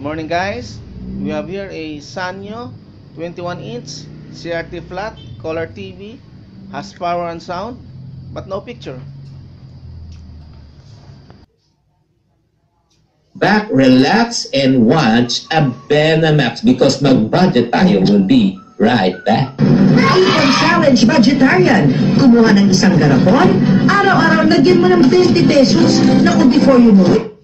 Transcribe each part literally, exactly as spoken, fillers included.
Morning guys, we have here a Sanyo twenty-one inch C R T Flat color T V, has power and sound but no picture. Back, relax, and watch a Benamax because mag-budget tayo. Will be right back. Ipon Challenge Budgetarian. Kumuha ng isang garapon, araw-araw lagyan mo ng twenty pesos. Naku, before you know it,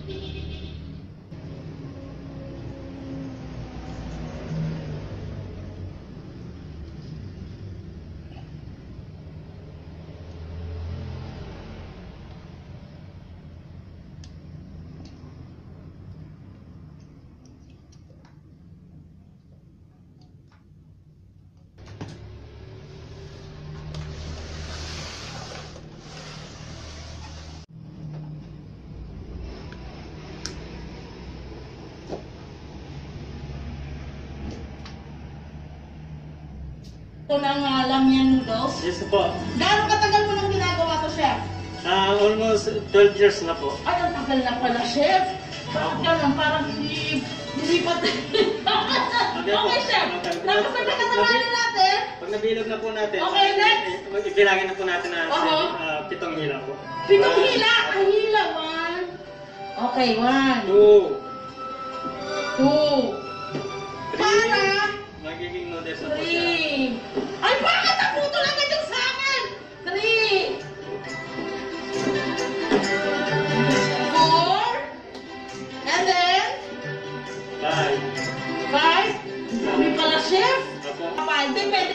Ito na nga lang yan, noodles. Yes po. Gaano katagal mo nang ginagawa to, chef? Ah, almost twelve years na po. Ay, ang tagal na pala, chef. Bakit ganun? Parang hindi... Dilipat. Okay, chef. Tapos na nakatawanan natin. Pag nabilog na po natin, Okay, next. eh, ibilangin na po natin na Oo. ah, pitong hila po. Pitong hila. Ang hila, one. Okay, one. Two. Two. Three. Para. Magiging noodles na po siya. Three. Ay, bakit naputol agad yung sa akin? Three. Four. And then, Five. five. Dami pala, chef. Apo. Five. Depende.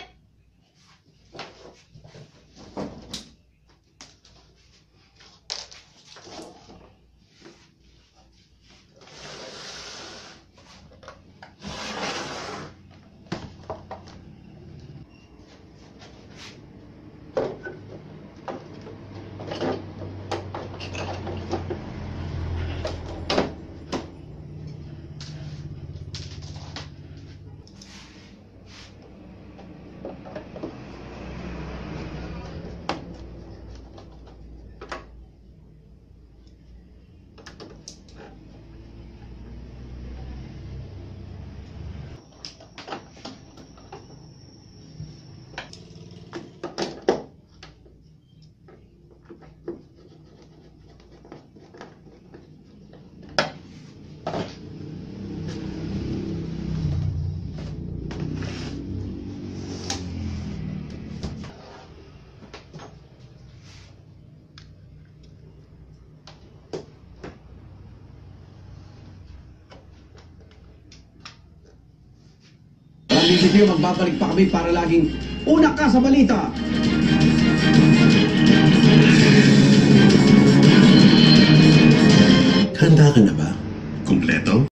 Sige, magbabalik pa kami para laging una ka sa balita. Handa ka na ba? Kumpleto?